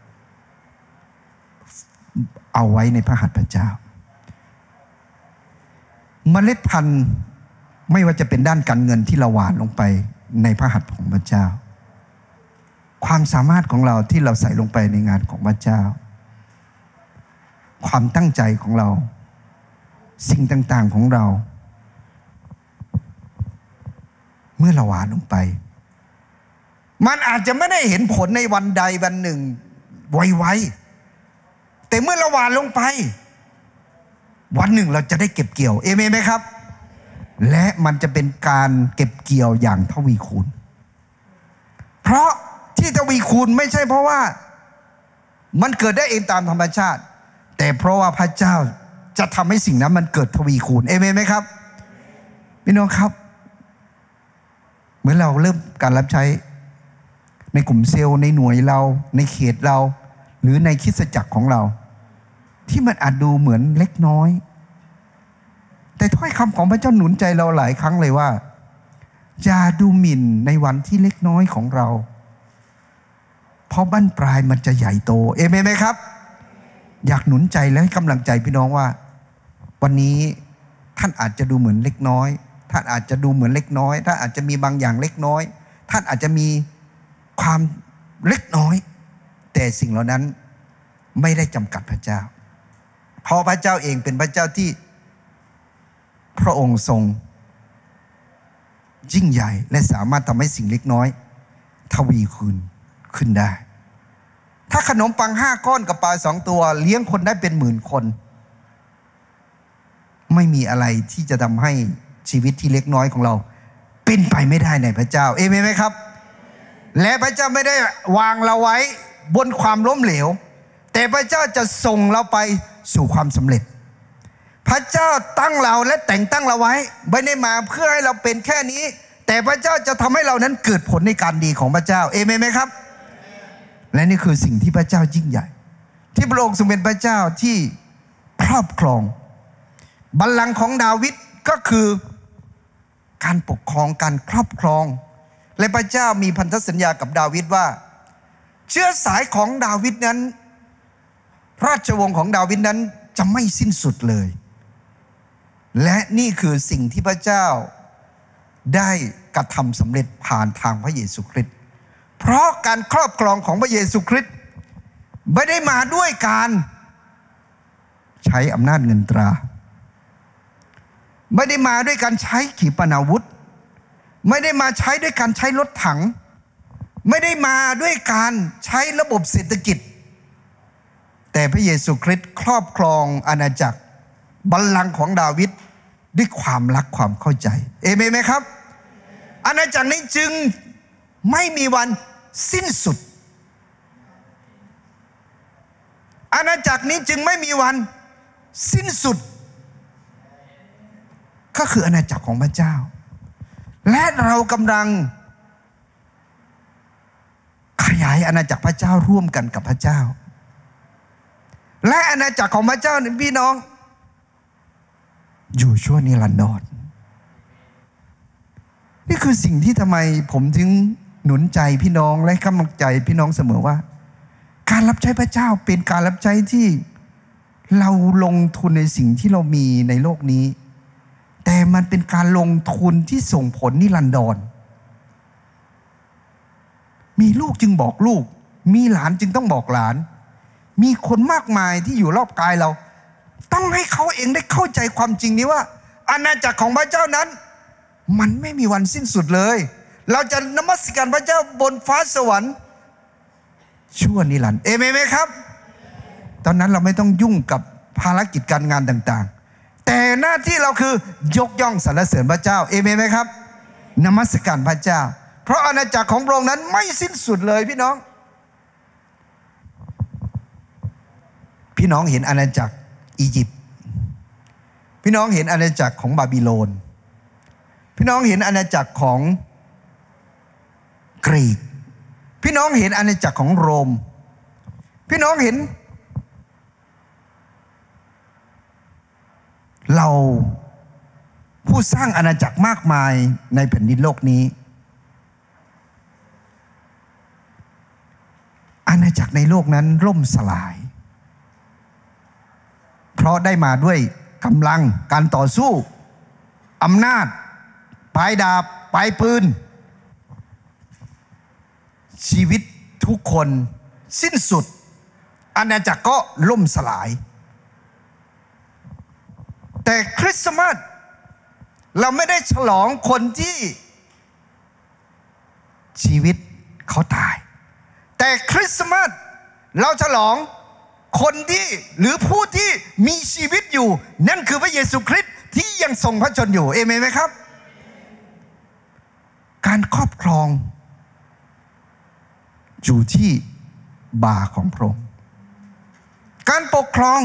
เอาไว้ในพระหัตถ์พระเจ้าเมล็ดพันธุ์ไม่ว่าจะเป็นด้านการเงินที่เราหว่านลงไปในพระหัตถ์ของพระเจ้าความสามารถของเราที่เราใส่ลงไปในงานของพระเจ้าความตั้งใจของเราสิ่งต่างๆของเราเมื่อเราหว่านลงไปมันอาจจะไม่ได้เห็นผลในวันใดวันหนึ่งไวๆแต่เมื่อเราหว่านลงไปวันหนึ่งเราจะได้เก็บเกี่ยวเอเมนไหมครับและมันจะเป็นการเก็บเกี่ยวอย่างทวีคูณเพราะที่ทวีคูณไม่ใช่เพราะว่ามันเกิดได้เองตามธรรมชาติแต่เพราะว่าพระเจ้าจะทำให้สิ่งนั้นมันเกิดทวีคูณเอเมนไหมครับพี่น้องครับเหมือนเราเริ่มการรับใช้ในกลุ่มเซลล์ในหน่วยเราในเขตเราหรือในคริสตจักรของเราที่มันอาจดูเหมือนเล็กน้อยแต่ถ้อยคำของพระเจ้าหนุนใจเราหลายครั้งเลยว่าอย่าดูหมิ่นในวันที่เล็กน้อยของเราเพราะบั้นปลายมันจะใหญ่โตเอเมนไหมครับอยากหนุนใจและให้กำลังใจพี่น้องว่าวันนี้ท่านอาจจะดูเหมือนเล็กน้อยท่านอาจจะดูเหมือนเล็กน้อยท่านอาจจะมีบางอย่างเล็กน้อยท่านอาจจะมีความเล็กน้อยแต่สิ่งเหล่านั้นไม่ได้จำกัดพระเจ้าเพราะพระเจ้าเองเป็นพระเจ้าที่พระองค์ทรงยิ่งใหญ่และสามารถทำให้สิ่งเล็กน้อยทวีคูณขึ้นได้ถ้าขนมปังห้าก้อนกับปลาสองตัวเลี้ยงคนได้เป็นหมื่นคนไม่มีอะไรที่จะทำให้ชีวิตที่เล็กน้อยของเราเป็นไปไม่ได้ในพระเจ้าเอเมนไหมครับและพระเจ้าไม่ได้วางเราไว้บนความล้มเหลวแต่พระเจ้าจะส่งเราไปสู่ความสำเร็จพระเจ้าตั้งเราและแต่งตั้งเราไว้ไม่ได้มาเพื่อให้เราเป็นแค่นี้แต่พระเจ้าจะทำให้เรานั้นเกิดผลในการดีของพระเจ้าเอเมนไหมครับและนี่คือสิ่งที่พระเจ้ายิ่งใหญ่ที่พระองค์ทรงเป็นพระเจ้าที่ครอบครองบัลลังก์ของดาวิดก็คือการปกครองการครอบครองและพระเจ้ามีพันธสัญญากับดาวิดว่าเชื้อสายของดาวิดนั้นราชวงศ์ของดาวิดนั้นจะไม่สิ้นสุดเลยและนี่คือสิ่งที่พระเจ้าได้กระทำสำเร็จผ่านทางพระเยซูคริสต์เพราะการครอบครองของพระเยซูคริสต์ไม่ได้มาด้วยการใช้อำนาจเงินตราไม่ได้มาด้วยการใช้ขีปนาวุธไม่ได้มาใช้ด้วยการใช้รถถังไม่ได้มาด้วยการใช้ระบบเศรษฐกิจแต่พระเยซูคริสต์ครอบครองอาณาจักรบัลลังก์ของดาวิดด้วยความรักความเข้าใจเอเมนไหมครับอาณาจักรนี้จึงไม่มีวันสิ้นสุดอาณาจักรนี้จึงไม่มีวันสิ้นสุดก็คืออาณาจักรของพระเจ้าและเรากำลังขยายอาณาจักรพระเจ้าร่วมกันกับพระเจ้าและอาณาจักรของพระเจ้าเนี่ยพี่น้องอยู่ชั่วนิรันดรนี่คือสิ่งที่ทำไมผมถึงหนุนใจพี่น้องและกำลังใจพี่น้องเสมอว่าการรับใช้พระเจ้าเป็นการรับใช้ที่เราลงทุนในสิ่งที่เรามีในโลกนี้แต่มันเป็นการลงทุนที่ส่งผลนิรันดรมีลูกจึงบอกลูกมีหลานจึงต้องบอกหลานมีคนมากมายที่อยู่รอบกายเราต้องให้เขาเองได้เข้าใจความจริงนี้ว่าอาณาจักรของพระเจ้านั้นมันไม่มีวันสิ้นสุดเลยเราจะนมัสการพระเจ้าบนฟ้าสวรรค์ชั่วนิรันดร์เอเมนไหมครับตอนนั้นเราไม่ต้องยุ่งกับภารกิจการงานต่างๆแต่หน้าที่เราคือยกย่องสรรเสริญพระเจ้าเอเมนไหมครับนมัสการพระเจ้าเพราะอาณาจักรของพระองค์นั้นไม่สิ้นสุดเลยพี่น้องพี่น้องเห็นอาณาจักรอียิปต์พี่น้องเห็นอาณาจักรของบาบิโลนพี่น้องเห็นอาณาจักรของกรีกพี่น้องเห็นอาณาจักรของโรมพี่น้องเห็นเราผู้สร้างอาณาจักรมากมายในแผ่นดินโลกนี้อาณาจักรในโลกนั้นล่มสลายเพราะได้มาด้วยกำลังการต่อสู้อำนาจปลายดาบปลายปืนชีวิตทุกคนสิ้นสุดอาณาจักรก็ล่มสลายแต่คริสต์มาสเราไม่ได้ฉลองคนที่ชีวิตเขาตายแต่คริสต์มาสเราฉลองคนที่หรือผู้ที่มีชีวิตอยู่นั่นคือพระเยซูคริสต์ที่ยังทรงพระชนอยู่เอเมนไหมครับการครอบครองอยู่ที่บ่าของพระองค์การปกครอง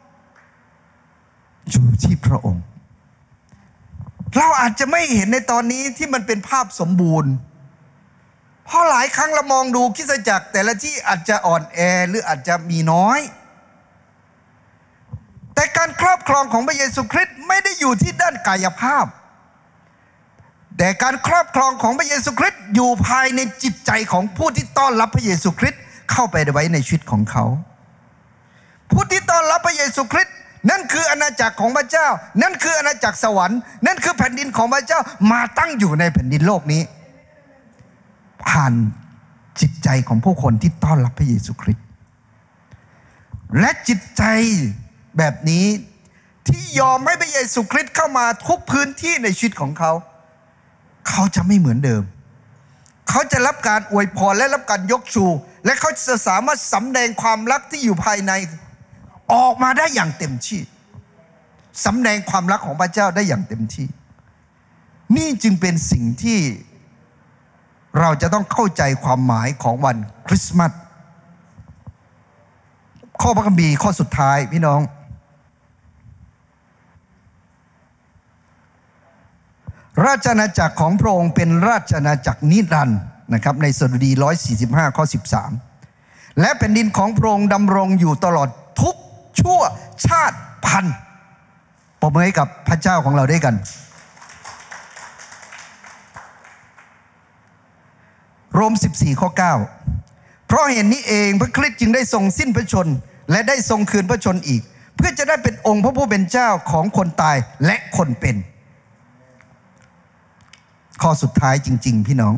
อยู่ที่พระองค์เราอาจจะไม่เห็นในตอนนี้ที่มันเป็นภาพสมบูรณ์เพราะหลายครั้งเรามองดูคริสตจักรแต่ละที่อาจจะอ่อนแอหรืออาจจะมีน้อยแต่แต่การครอบครองของพระเยซูคริสต์ไม่ได้อยู่ที่ด้านกายภาพแต่การครอบครองของพระเยซูคริสต์อยู่ภายในจิตใจของผู้ที่ต้อนรับพระเยซูคริสต์เข้าไปไว้ในชีวิตของเขาผู้ที่ต้อนรับพระเยซูคริสต์นั่นคืออาณาจักรของพระเจ้านั่นคืออาณาจักรสวรรค์นั่นคือแผ่นดินของพระเจ้ามาตั้งอยู่ในแผ่นดินโลกนี้ผ่านจิตใจของผู้คนที่ต้อนรับพระเยซูคริสต์และจิตใจแบบนี้ที่ยอมให้พระเยซูคริสต์เข้ามาทุกพื้นที่ในชีวิตของเขาเขาจะไม่เหมือนเดิมเขาจะรับการอวยพรและรับการยกชูและเขาจะสามารถสำแดงความรักที่อยู่ภายในออกมาได้อย่างเต็มที่สำแดงความรักของพระเจ้าได้อย่างเต็มที่นี่จึงเป็นสิ่งที่เราจะต้องเข้าใจความหมายของวันคริสต์มาสข้อพระคัมภีร์ข้อสุดท้ายพี่น้องราชอาณาจักรของพระองค์เป็นราชอาณาจักรนิรันดร์นะครับในสดุดีหนึ่งร้อยสี่สิบห้าข้อสิบสามและแผ่นดินของพระองค์ดำรงอยู่ตลอดทุกชั่วชาติพันธุ์ปรบมือให้กับพระเจ้าของเราด้วยกันโรมสิบสี่ข้อเก้าเพราะเหตุนี้เองพระคริสต์จึงได้ทรงสิ้นพระชนม์และได้ทรงคืนพระชนม์อีกเพื่อจะได้เป็นองค์พระผู้เป็นเจ้าของคนตายและคนเป็นข้อสุดท้ายจริงๆพี่น้อง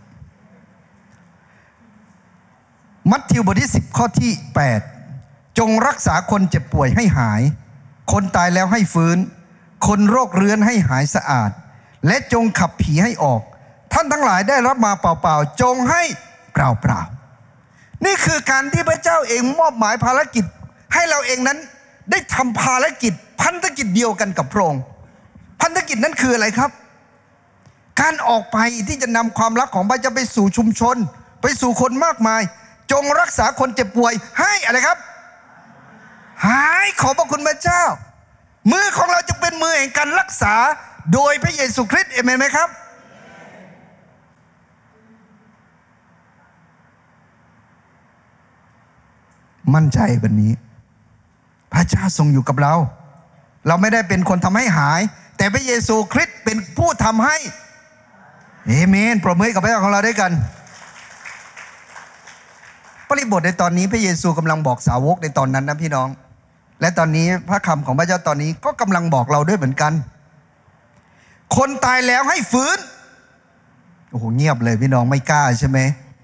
มัทธิวบทที่สิบข้อที่แปดจงรักษาคนเจ็บป่วยให้หายคนตายแล้วให้ฟื้นคนโรคเรื้อนให้หายสะอาดและจงขับผีให้ออกท่านทั้งหลายได้รับมาเปล่าๆจงให้เปล่าๆนี่คือการที่พระเจ้าเองมอบหมายภารกิจให้เราเองนั้นได้ทำภารกิจพันธกิจเดียวกันกับพระองค์พันธกิจนั้นคืออะไรครับการออกไปที่จะนำความรักของพระเจ้าไปสู่ชุมชนไปสู่คนมากมายจงรักษาคนเจ็บป่วยให้อะไรครับหายขอบพระคุณพระเจ้ามือของเราจะเป็นมือแห่งการรักษาโดยพระเยซูคริสต์เอเมนไหมครับมั่นใจวันนี้พระเจ้าทรงอยู่กับเราเราไม่ได้เป็นคนทำให้หายแต่พระเยซูคริสต์เป็นผู้ทำให้เอเมนปรบมือกับพระเจ้าของเราด้วยกันบริบทในตอนนี้พระเยซูกำลังบอกสาวกในตอนนั้นนะพี่น้องและตอนนี้พระคำของพระเจ้าตอนนี้ก็กำลังบอกเราด้วยเหมือนกันคนตายแล้วให้ฟื้นโอ้โหเงียบเลยพี่น้องไม่กล้าใช่ไหม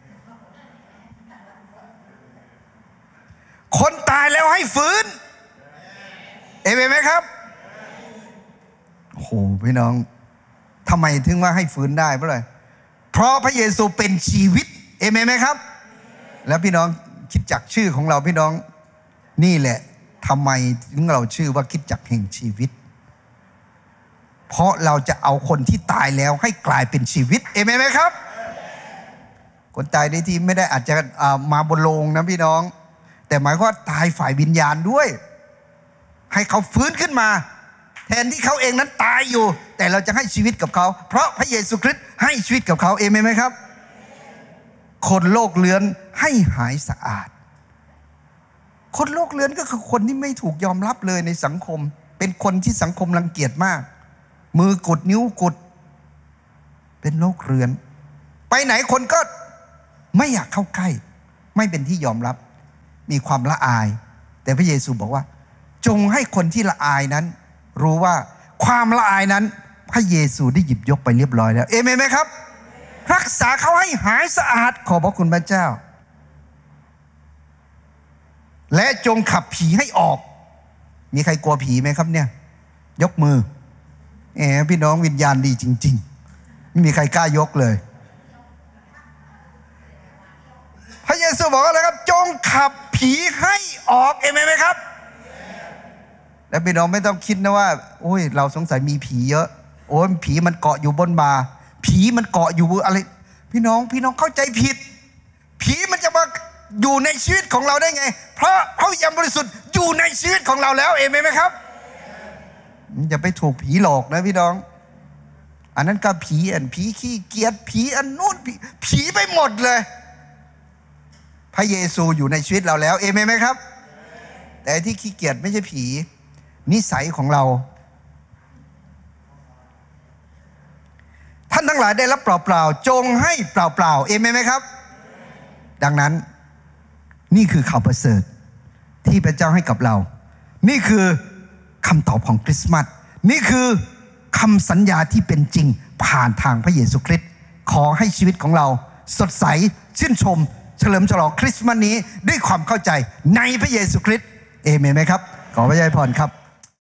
คนตายแล้วให้ฟื้นเอเมนไหมครับโอ้โหพี่น้องทำไมถึงว่าให้ฟื้นได้เพราะอะไรเพราะพระเยซูเป็นชีวิตเอเมนไหมครับแล้วพี่น้องคิดจักชื่อของเราพี่น้องนี่แหละทำไมถึงเราชื่อว่าคิดจักแห่งชีวิตเพราะเราจะเอาคนที่ตายแล้วให้กลายเป็นชีวิตเอเมนไหมครับคนตายในที่ไม่ได้อาจจะมาบนโลงนะพี่น้องแต่หมายความว่าตายฝ่ายวิญญาณด้วยให้เขาฟื้นขึ้นมาแทนที่เขาเองนั้นตายอยู่แต่เราจะให้ชีวิตกับเขาเพราะพระเยซูคริสต์ให้ชีวิตกับเขาเอเมนไหมครับคนโรคเรื้อนให้หายสะอาดคนโรคเรื้อนก็คือคนที่ไม่ถูกยอมรับเลยในสังคมเป็นคนที่สังคมรังเกียจมากมือกุดนิ้วกุดเป็นโรคเรื้อนไปไหนคนก็ไม่อยากเข้าใกล้ไม่เป็นที่ยอมรับมีความละอายแต่พระเยซูบอกว่าจงให้คนที่ละอายนั้นรู้ว่าความละอายนั้นพระเยซูได้หยิบยกไปเรียบร้อยแล้วเอเมนไหมครับรักษาเขาให้หายสะอาดขอบพระคุณพระเจ้าและจงขับผีให้ออกมีใครกลัวผีไหมครับเนี่ยยกมือแหมพี่น้องวิญญาณดีจริงๆไม่มีใครกล้ายกเลยพระเยซูบอกว่าอะไรครับจงขับผีให้ออกเอเมนไหมครับและพี่น้องไม่ต้องคิดนะว่าโอ้ยเราสงสัยมีผีเยอะโอ้ยผีมันเกาะอยู่บนบ่าผีมันเกาะอยู่อะไรพี่น้องพี่น้องเข้าใจผิดผีมันจะมาอยู่ในชีวิตของเราได้ไงเพราะพระวิญญาณบริสุทธิ์อยู่ในชีวิตของเราแล้วเอเมนไหมครับอย่าไปถูกผีหลอกนะพี่น้องอันนั้นก็ผีอันผีขี้เกียจผีอันนู้นผีผีไปหมดเลยพระเยซูอยู่ในชีวิตเราแล้วเอเมนไหมครับแต่ที่ขี้เกียจไม่ใช่ผีนิสัยของเราท่านทั้งหลายได้รับเปล่าๆจงให้เปล่าๆเอเมนไหมครับดังนั้นนี่คือข่าวประเสริฐที่พระเจ้าให้กับเรานี่คือคำตอบของคริสต์มาสนี่คือคำสัญญาที่เป็นจริงผ่านทางพระเยซูคริสต์ขอให้ชีวิตของเราสดใสชื่นชมเฉลิมฉลองคริสต์มาสนี้ด้วยความเข้าใจในพระเยซูคริสต์เอเมนไหมครับขอพระเจ้าอวยพรครับ